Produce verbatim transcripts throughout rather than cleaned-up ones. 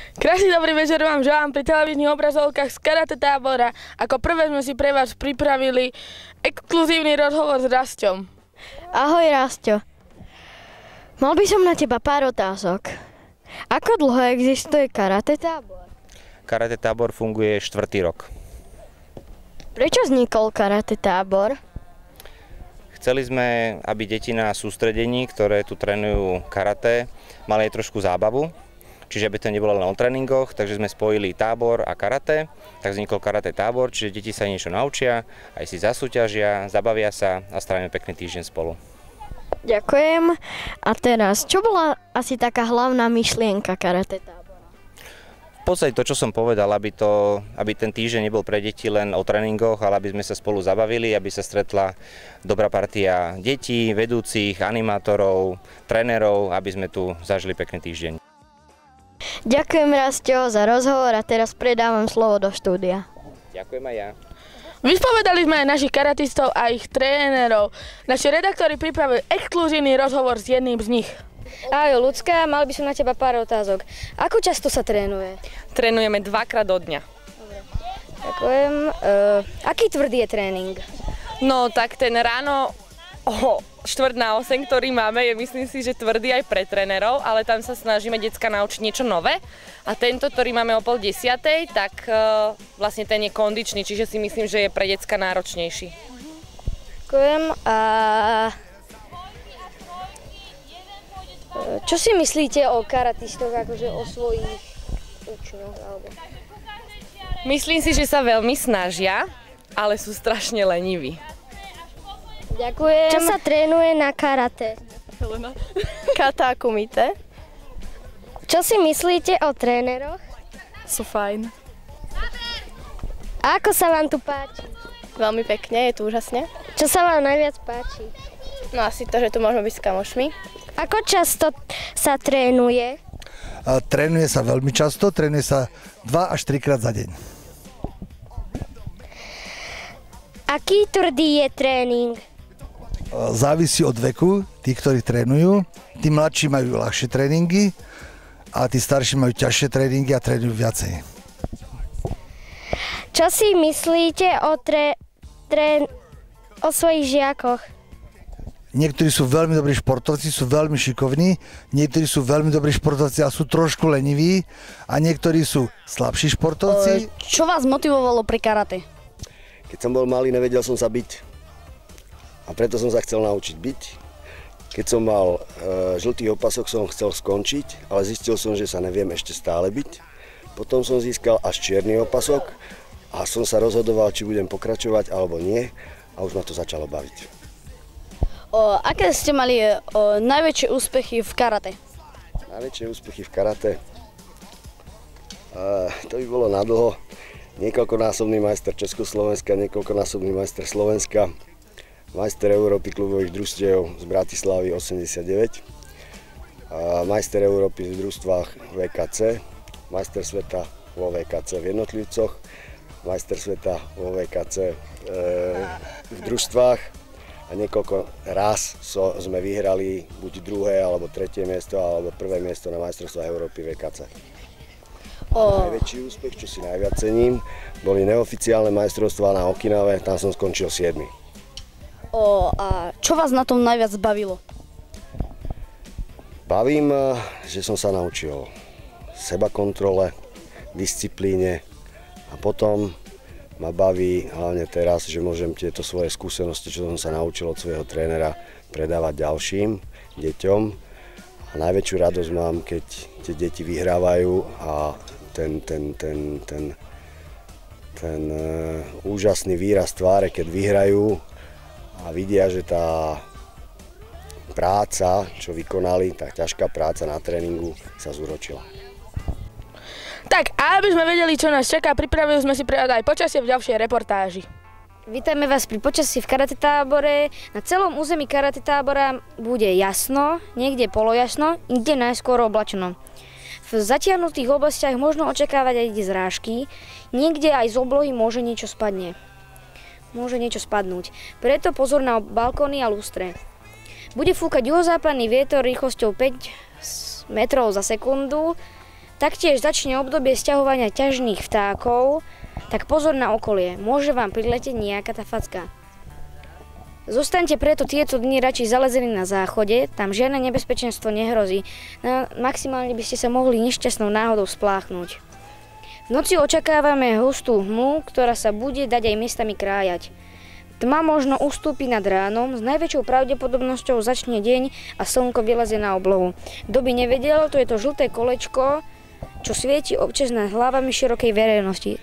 Krásny dobrý večer vám želám pri televíznych obrazovkách z karate tábora. Ako prvé sme si pre vás pripravili exkluzívny rozhovor s Rasťom. Ahoj Rasťo. Mal by som na teba pár otázok. Ako dlho existuje karate tábor? Karate tábor funguje štvrtý rok. Prečo vznikol karate tábor? Chceli sme, aby deti na sústredení, ktoré tu trénujú karate, mali aj trošku zábavu. Čiže aby to nebolo len o tréningoch, takže sme spojili tábor a karate. Tak vznikol karate tábor, čiže deti sa niečo naučia, aj si zasúťažia, zabavia sa a strávime pekný týždeň spolu. Ďakujem. A teraz, čo bola asi taká hlavná myšlienka karate tábora? V podstate to, čo som povedal, aby, to, aby ten týždeň nebol pre deti len o tréningoch, ale aby sme sa spolu zabavili, aby sa stretla dobrá partia detí, vedúcich, animátorov, trénerov, aby sme tu zažili pekný týždeň. Ďakujem Rasťo za rozhovor a teraz predávam slovo do štúdia. Ďakujem aj ja. Vyspovedali sme aj našich karatistov a ich trénerov. Naši redaktori pripravili exkluzívny rozhovor s jedným z nich. Ahoj ľudská, mal by som na teba pár otázok. Ako často sa trénuje? Trénujeme dvakrát do dňa. Dobre. Ďakujem. Uh, aký tvrdý je tréning? No tak ten ráno o štvrť na osem, ktorý máme, je myslím si, že tvrdý aj pre trénerov, ale tam sa snažíme decka naučiť niečo nové. A tento, ktorý máme o pol desiatej, tak uh, vlastne ten je kondičný, čiže si myslím, že je pre decka náročnejší. Ďakujem. A čo si myslíte o karatistoch, akože o svojich učňoch? Alebo... Myslím si, že sa veľmi snažia, ale sú strašne leniví. Ďakujem. Čo sa trénuje na karate? Helena. Kata kumite. Čo si myslíte o tréneroch? Sú fajn. A ako sa vám tu páči? Veľmi pekne, je tu úžasne. Čo sa vám najviac páči? No asi to, že tu môžeme byť s kamošmi. Ako často sa trénuje? A trénuje sa veľmi často, trénuje sa dva až tri krát za deň. Aký tvrdý je tréning? Závisí od veku tých, ktorí trénujú. Tí mladší majú ľahšie tréningy a tí starší majú ťažšie tréningy a trénujú viacej. Čo si myslíte o, tre, tre, o svojich žiakoch? Niektorí sú veľmi dobrí športovci, sú veľmi šikovní, niektorí sú veľmi dobrí športovci a sú trošku leniví a niektorí sú slabší športovci. Čo vás motivovalo pri karate? Keď som bol malý, nevedel som sa byť a preto som sa chcel naučiť byť. Keď som mal e, žltý opasok, som chcel skončiť, ale zistil som, že sa neviem ešte stále byť. Potom som získal až čierny opasok a som sa rozhodoval, či budem pokračovať alebo nie a už ma to začalo baviť. O, aké ste mali o, najväčšie úspechy v karate? Najväčšie úspechy v karate? E, to by bolo nadlho. Niekoľkonásobný majster Československa, niekoľkonásobný majster Slovenska, majster Európy klubových družstiev z Bratislavy osemdesiatdeväť, a majster Európy v družstvách vé ká cé, majster sveta vo vé ká cé v jednotlivcoch, majster sveta vo vé ká cé e, v družstvách. A niekoľko raz so, sme vyhrali buď druhé, alebo tretie miesto, alebo prvé miesto na majstrovstvách Európy vé ká cé. O... Najväčší úspech, čo si najviac cením, boli neoficiálne majstrovstvá na Okinave, tam som skončil siedmy. O, a čo vás na tom najviac bavilo? Bavím, že som sa naučil sebakontrole, disciplíne a potom ma baví hlavne teraz, že môžem tieto svoje skúsenosti, čo som sa naučil od svojho trénera, predávať ďalším deťom. A najväčšiu radosť mám, keď tie deti vyhrávajú a ten, ten, ten, ten, ten uh, úžasný výraz tváre, keď vyhrajú a vidia, že tá práca, čo vykonali, tá ťažká práca na tréningu sa zúročila. Tak, a aby sme vedeli, čo nás čaká, pripravili sme si pre vás aj počasie v ďalšej reportáži. Vítajme vás pri počasí v karate tábore. Na celom území karate tábora bude jasno, niekde polojasno, inde najskôr oblačno. V zatiahnutých oblastiach možno očakávať aj zrážky, niekde aj z oblohy môže niečo spadne. Môže niečo spadnúť. Preto pozor na balkóny a lustre. Bude fúkať juhozápadný vietor rýchlosťou päť metrov za sekundu Taktiež začne obdobie sťahovania ťažných vtákov, tak pozor na okolie, môže vám priletieť nejaká tá facka. Zostaňte preto tieto dni radšej zalezení na záchode, tam žiadne nebezpečenstvo nehrozí. Na, maximálne by ste sa mohli nešťastnou náhodou spláchnuť. V noci očakávame hustú hmlu, ktorá sa bude dať aj miestami krájať. Tma možno ustúpi nad ránom, s najväčšou pravdepodobnosťou začne deň a slnko vylezie na oblohu. Kto by nevedel, to je to žlté kolečko, čo svieti občas nad hlavami širokej verejnosti.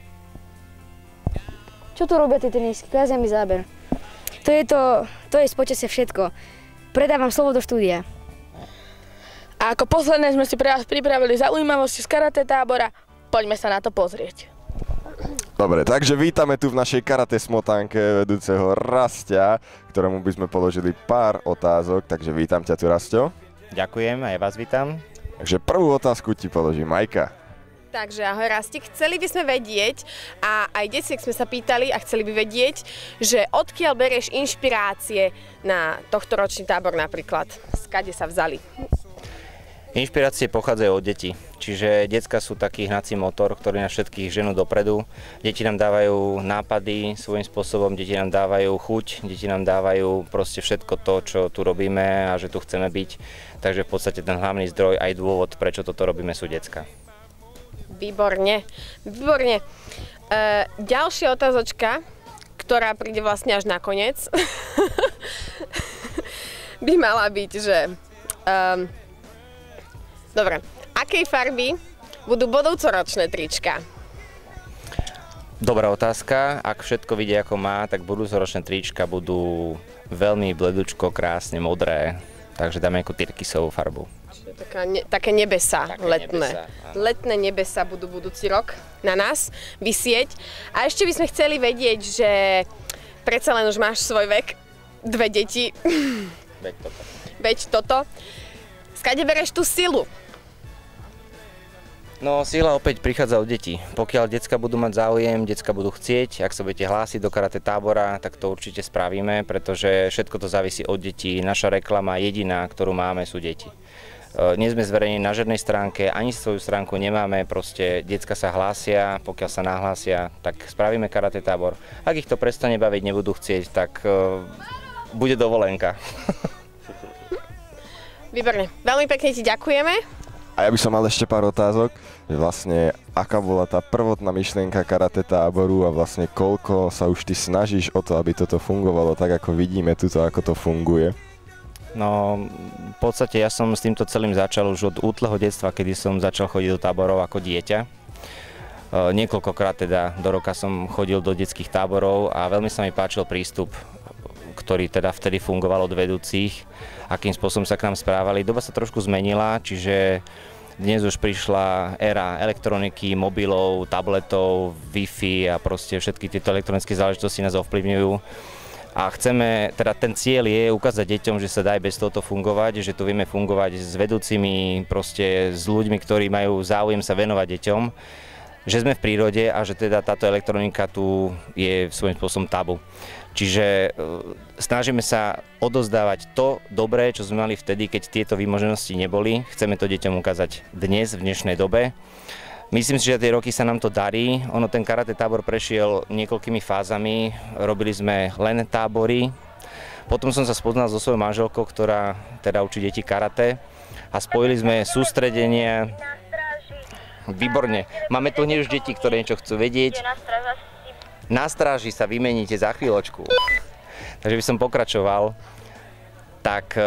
Čo tu robia tí tenisky? Kázia mi záber. To je to, to je z počasia všetko. Predávam slovo do štúdia. A ako posledné sme si pre vás pripravili zaujímavosti z karate tábora. Poďme sa na to pozrieť. Dobre, takže vítame tu v našej karate smotánke vedúceho Rastia, ktorému by sme položili pár otázok, takže vítam ťa tu, Rastio. Ďakujem, aj vás vítam. Takže prvú otázku ti položí Majka. Takže ahoj Rastik, chceli by sme vedieť a aj desiek sme sa pýtali a chceli by vedieť, že odkiaľ berieš inšpirácie na tohtoročný tábor napríklad, skade sa vzali? Inšpirácie pochádzajú od detí, čiže decká sú taký hnací motor, ktorý nás všetkých ženú dopredu. Deti nám dávajú nápady svojím spôsobom, deti nám dávajú chuť, deti nám dávajú proste všetko to, čo tu robíme a že tu chceme byť. Takže v podstate ten hlavný zdroj aj dôvod, prečo toto robíme, sú decká. Výborne, výborne. E, ďalšia otázočka, ktorá príde vlastne až nakoniec, by mala byť, že... Um, Dobre, akej farby budú budúcoročné trička? Dobrá otázka. Ak všetko vidie ako má, tak budúcoročné trička budú veľmi bledučko, krásne modré. Takže dáme ako tyrkysovú farbu. Taká ne, také nebesa také letné. Nebesa, Letné nebesa budú budúci rok na nás visieť. A ešte by sme chceli vedieť, že predsa len už máš svoj vek, dve deti. Veď toto. Veď toto. Skade bereš tú silu? No, sila opäť prichádza od detí. Pokiaľ decká budú mať záujem, decká budú chcieť, ak sa budete hlásiť do karate tábora, tak to určite spravíme, pretože všetko to závisí od detí. Naša reklama jediná, ktorú máme, sú deti. Nie sme zverejnení na žiadnej stránke, ani svoju stránku nemáme, proste decká sa hlásia, pokiaľ sa nahlásia, tak spravíme karate tábor. Ak ich to prestane baviť, nebudú chcieť, tak uh, bude dovolenka. Výborne, veľmi pekne ti ďakujeme. A ja by som mal ešte pár otázok, že vlastne aká bola tá prvotná myšlienka karate táboru a vlastne koľko sa už ty snažíš o to, aby toto fungovalo tak, ako vidíme tuto, ako to funguje? No, v podstate ja som s týmto celým začal už od útleho detstva, kedy som začal chodiť do táborov ako dieťa. E, niekoľkokrát teda do roka som chodil do detských táborov a veľmi sa mi páčil prístup, ktorý teda vtedy fungoval od vedúcich, akým spôsobom sa k nám správali. Doba sa trošku zmenila, čiže dnes už prišla éra elektroniky, mobilov, tabletov, Wi-Fi a proste všetky tieto elektronické záležitosti nás ovplyvňujú. A chceme, teda ten cieľ je ukázať deťom, že sa dá aj bez tohoto fungovať, že tu vieme fungovať s vedúcimi, proste s ľuďmi, ktorí majú záujem sa venovať deťom, že sme v prírode a že teda táto elektronika tu je svojím spôsobom tabu. Čiže snažíme sa odozdávať to dobré, čo sme mali vtedy, keď tieto výmoženosti neboli. Chceme to deťom ukázať dnes, v dnešnej dobe. Myslím si, že tie roky sa nám to darí. Ono, ten karate tábor prešiel niekoľkými fázami. Robili sme len tábory. Potom som sa spoznal so svojou manželkou, ktorá teda učí deti karate. A spojili sme sústredenie. Výborne. Máme tu hneď už deti, ktoré niečo chcú vedieť. Na stráži sa vymeníte za chvíľočku. Takže by som pokračoval. Tak e, e,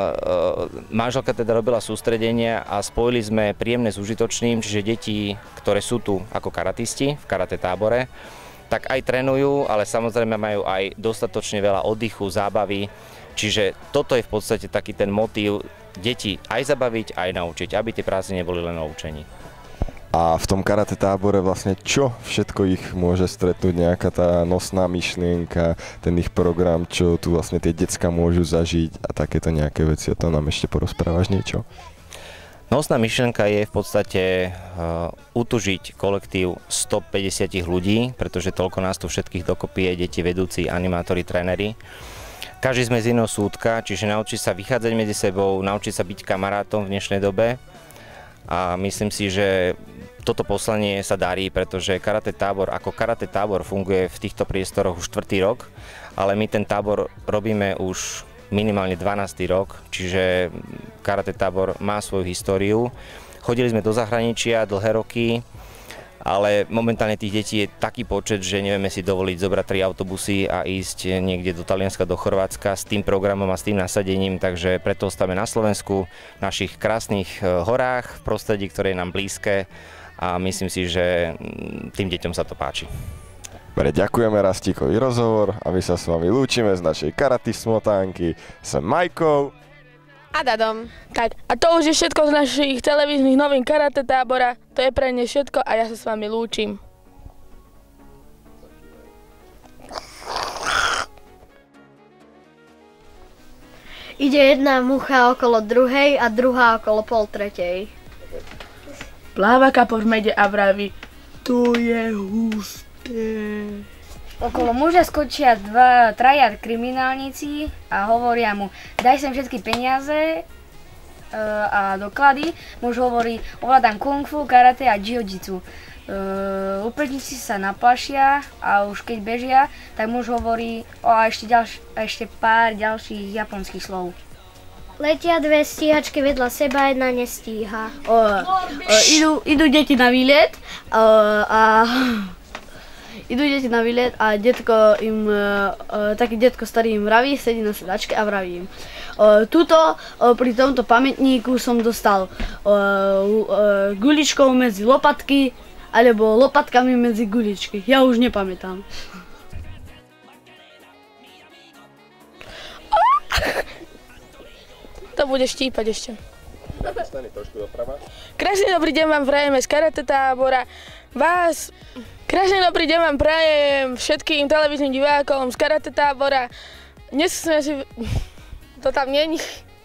manželka teda robila sústredenia a spojili sme príjemné s užitočným, čiže deti, ktoré sú tu ako karatisti v karate tábore, tak aj trénujú, ale samozrejme majú aj dostatočne veľa oddychu, zábavy. Čiže toto je v podstate taký ten motív deti aj zabaviť, aj naučiť, aby tie prázdniny neboli len o učení. A v tom karate tábore vlastne čo všetko ich môže stretnúť, nejaká tá nosná myšlienka, ten ich program, čo tu vlastne tie decká môžu zažiť a takéto nejaké veci. A to nám ešte porozprávaš niečo? Nosná myšlienka je v podstate uh, utužiť kolektív stopäťdesiat ľudí, pretože toľko nás tu všetkých dokopy je, deti, vedúci, animátori, tréneri. Každý sme z iného súdka, čiže naučiť sa vychádzať medzi sebou, naučiť sa byť kamarátom v dnešnej dobe. a myslím si, že toto poslanie sa darí, pretože karate tábor ako karate tábor funguje v týchto priestoroch už štvrtý rok, ale my ten tábor robíme už minimálne dvanásty rok, čiže karate tábor má svoju históriu. Chodili sme do zahraničia dlhé roky, ale momentálne tých detí je taký počet, že nevieme si dovoliť zobrať tri autobusy a ísť niekde do Talianska, do Chorvátska s tým programom a s tým nasadením, takže preto ostáme na Slovensku, v našich krásnych horách, v prostredí, ktoré je nám blízke a myslím si, že tým deťom sa to páči. Dobre, ďakujeme Rastíkovi rozhovor a my sa s vami lúčime z našej karate smotánky s Majkou a Dadom. Tak, a to už je všetko z našich televíznych novín karate tábora. To je pre ne všetko a ja sa s vami lúčim. Ide jedna mucha okolo druhej a druhá okolo pol tretej. Pláva kapor v mede a vraví, to je husté. Okolo muža skočia dva, traja kriminálnici a hovoria mu, daj sem všetky peniaze uh, a doklady. Muž hovorí, ovládam kung fu, karate a jiu-jitsu. Uh, Úpetníci sa naplašia a už keď bežia, tak muž hovorí o, a ešte, ďalš, a ešte pár ďalších japonských slov. Letia dve stíhačky vedľa seba, jedna nestíha. O, o, idú, idú deti na výlet o, a... Idú deti na výlet a detko im, uh, taký detko starý im vraví, sedí na sedačke a vraví im. Uh, tuto, uh, pri tomto pamätníku som dostal uh, uh, guličkou medzi lopatky, alebo lopatkami medzi guličky. Ja už nepamätám. To bude štípať ešte. Krásny dobrý deň vám prajeme z karate tábora. Vás... Krásny dobrý deň vám prajem všetkým televíznym divákom z karate tábora. Dnes sme si... To tam není.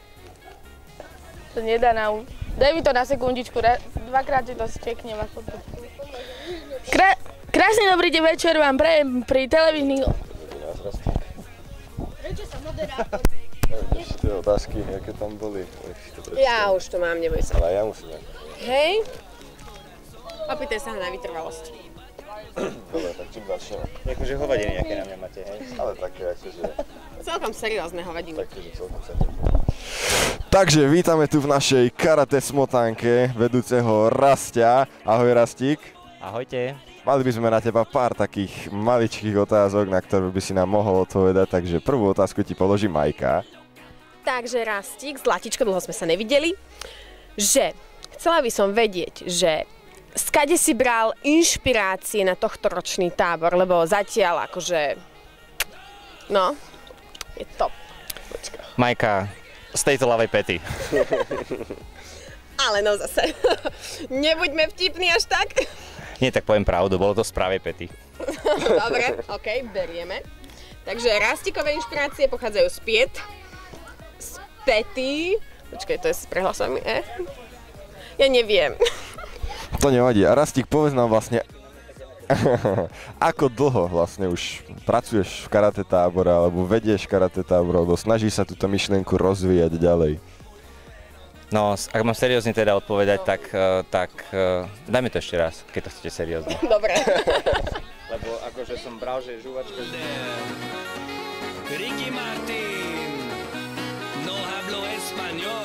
To nedá na... Daj mi to na sekundičku, dvakrát si to sčeknem. Krá... Krásny dobrý deň večer vám prajem pri televíznych... Prečo sa moderátor? Ešte tie otázky, aké tam boli. Ja už to mám, neboj sa. Ale ja musím. Hej. Opýtaj sa na vytrvalosť. Dobre, tak čím začneme? Akože hovadiny, aké na mňa máte, hej? Ale také, akože... Celkom seriózne hovadiny. Takže celkom seriózne. Takže vítame tu v našej karate smotánke vedúceho Rastia. Ahoj Rastík. Ahojte. Mali by sme na teba pár takých maličkých otázok, na ktoré by si nám mohol odpovedať, takže prvú otázku ti položí Majka. Takže Rastík, Zlatičko, dlho sme sa nevideli, že chcela by som vedieť, že skade si bral inšpirácie na tohto ročný tábor, lebo zatiaľ akože, no, je top. Počka. Majka, z tejto ľavej pety. Ale no zase, nebuďme vtipní až tak. Nie, tak poviem pravdu, bolo to z pravej pety. Dobre, okej, okay, berieme. Takže Rastíkové inšpirácie pochádzajú z piet, z pety, počkaj, to je s prehlasami E? Ja neviem. To nevadí. A Rastík, povedz nám vlastne, ako dlho vlastne už pracuješ v karate tábore, alebo vedieš karate tábor, alebo snažíš sa túto myšlienku rozvíjať ďalej? No, ak mám seriózne teda odpovedať, tak, tak dajme to ešte raz, keď to chcete seriózne. Dobre. Lebo akože som bral, že žuvačka... Ricky Martin no hablo español.